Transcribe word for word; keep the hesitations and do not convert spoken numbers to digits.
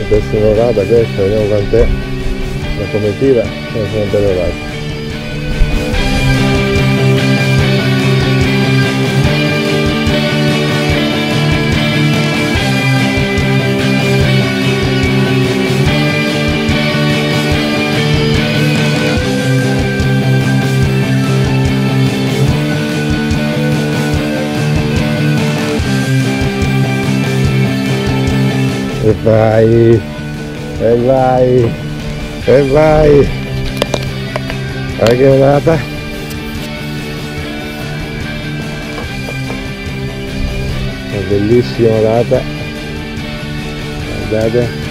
Tantissima orata questa, vediamo quant'è la comitiva, sono sempre belle orate. E vai, e vai, e vai, guarda che orata, una bellissima orata, guardate.